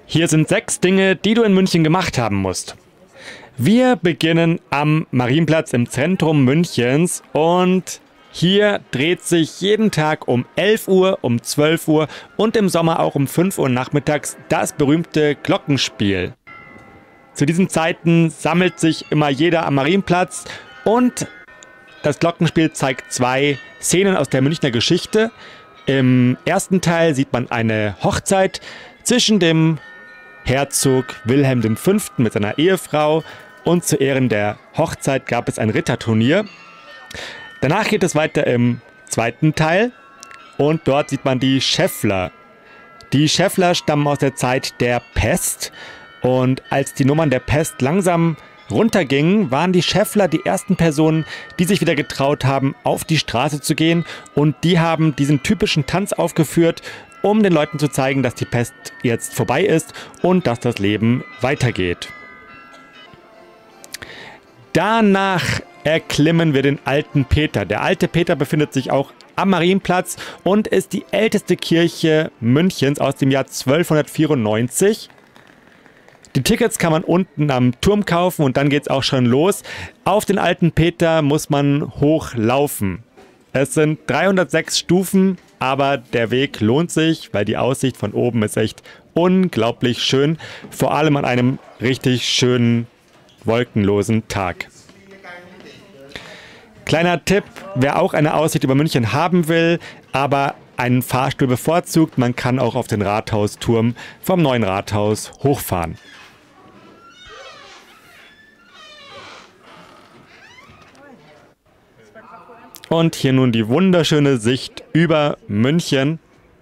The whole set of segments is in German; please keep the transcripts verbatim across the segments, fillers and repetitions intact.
Hier sind sechs Dinge, die du in München gemacht haben musst. Wir beginnen am Marienplatz im Zentrum Münchens und hier dreht sich jeden Tag um elf Uhr, um zwölf Uhr und im Sommer auch um fünf Uhr nachmittags das berühmte Glockenspiel. Zu diesen Zeiten sammelt sich immer jeder am Marienplatz und das Glockenspiel zeigt zwei Szenen aus der Münchner Geschichte. Im ersten Teil sieht man eine Hochzeit zwischen dem Herzog Wilhelm der Fünfte mit seiner Ehefrau und zu Ehren der Hochzeit gab es ein Ritterturnier. Danach geht es weiter im zweiten Teil und dort sieht man die Schäffler. Die Schäffler stammen aus der Zeit der Pest und als die Nummern der Pest langsam runtergingen, waren die Schäffler die ersten Personen, die sich wieder getraut haben, auf die Straße zu gehen und die haben diesen typischen Tanz aufgeführt, um den Leuten zu zeigen, dass die Pest jetzt vorbei ist und dass das Leben weitergeht. Danach erklimmen wir den Alten Peter. Der Alte Peter befindet sich auch am Marienplatz und ist die älteste Kirche Münchens aus dem Jahr zwölfhundertvierundneunzig. Die Tickets kann man unten am Turm kaufen und dann geht es auch schon los. Auf den Alten Peter muss man hochlaufen. Es sind dreihundertsechs Stufen, aber der Weg lohnt sich, weil die Aussicht von oben ist echt unglaublich schön. Vor allem an einem richtig schönen, wolkenlosen Tag. Kleiner Tipp, wer auch eine Aussicht über München haben will, aber einen Fahrstuhl bevorzugt, man kann auch auf den Rathausturm vom neuen Rathaus hochfahren. Und hier nun die wunderschöne Sicht über München.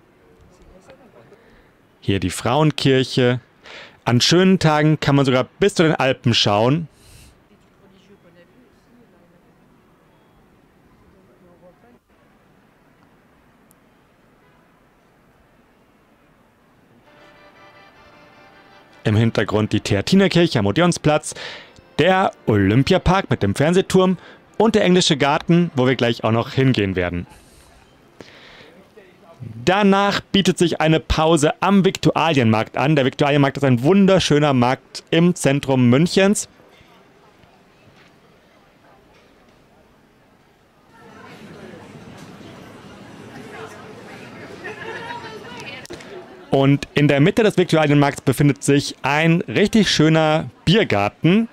Hier die Frauenkirche. An schönen Tagen kann man sogar bis zu den Alpen schauen. Im Hintergrund die Theatinerkirche am Odeonsplatz, der Olympiapark mit dem Fernsehturm und der Englische Garten, wo wir gleich auch noch hingehen werden. Danach bietet sich eine Pause am Viktualienmarkt an. Der Viktualienmarkt ist ein wunderschöner Markt im Zentrum Münchens. Und in der Mitte des Viktualienmarkts befindet sich ein richtig schöner Biergarten.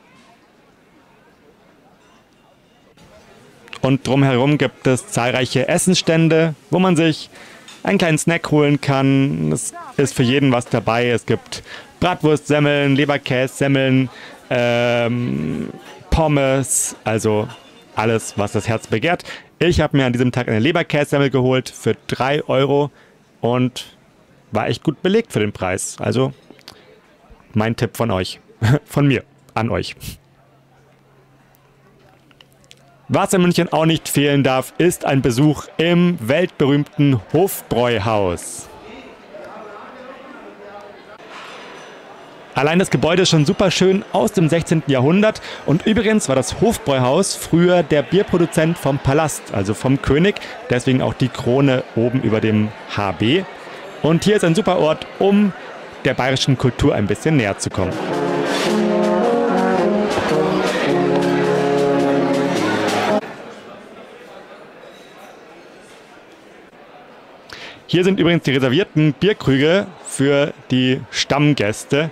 Und drumherum gibt es zahlreiche Essensstände, wo man sich einen kleinen Snack holen kann. Es ist für jeden was dabei. Es gibt Bratwurstsemmeln, Leberkässemmeln, ähm, Pommes, also alles, was das Herz begehrt. Ich habe mir an diesem Tag eine Leberkässemmel geholt für drei Euro und war echt gut belegt für den Preis. Also mein Tipp von euch, von mir an euch. Was in München auch nicht fehlen darf, ist ein Besuch im weltberühmten Hofbräuhaus. Allein das Gebäude ist schon super schön aus dem sechzehnten Jahrhundert und übrigens war das Hofbräuhaus früher der Bierproduzent vom Palast, also vom König, deswegen auch die Krone oben über dem H B. Und hier ist ein super Ort, um der bayerischen Kultur ein bisschen näher zu kommen. Hier sind übrigens die reservierten Bierkrüge für die Stammgäste.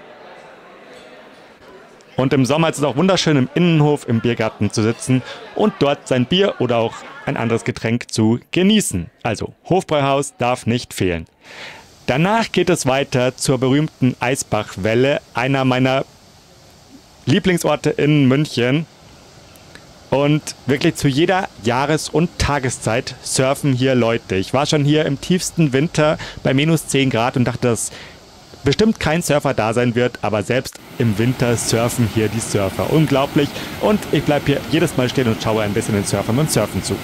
Und im Sommer ist es auch wunderschön, im Innenhof im Biergarten zu sitzen und dort sein Bier oder auch ein anderes Getränk zu genießen. Also Hofbräuhaus darf nicht fehlen. Danach geht es weiter zur berühmten Eisbachwelle, einer meiner Lieblingsorte in München. Und wirklich zu jeder Jahres- und Tageszeit surfen hier Leute. Ich war schon hier im tiefsten Winter bei minus zehn Grad und dachte, dass bestimmt kein Surfer da sein wird, aber selbst im Winter surfen hier die Surfer. Unglaublich. Und ich bleibe hier jedes Mal stehen und schaue ein bisschen den Surfern beim Surfen zu.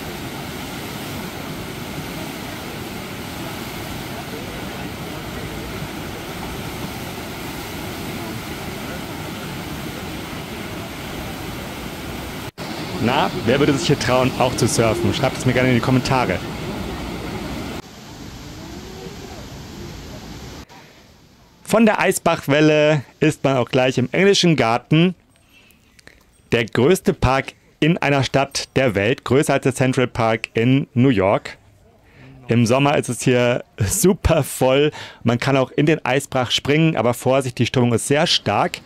Na, wer würde sich hier trauen, auch zu surfen? Schreibt es mir gerne in die Kommentare. Von der Eisbachwelle ist man auch gleich im Englischen Garten. Der größte Park in einer Stadt der Welt, größer als der Central Park in New York. Im Sommer ist es hier super voll. Man kann auch in den Eisbach springen, aber Vorsicht, die Strömung ist sehr stark.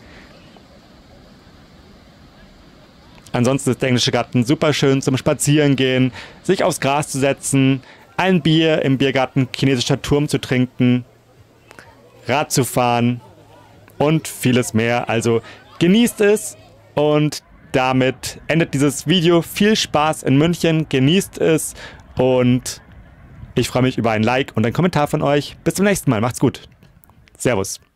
Ansonsten ist der englische Garten super schön zum Spazierengehen, sich aufs Gras zu setzen, ein Bier im Biergarten chinesischer Turm zu trinken, Rad zu fahren und vieles mehr. Also genießt es und damit endet dieses Video. Viel Spaß in München, genießt es und ich freue mich über ein Like und einen Kommentar von euch. Bis zum nächsten Mal, macht's gut. Servus.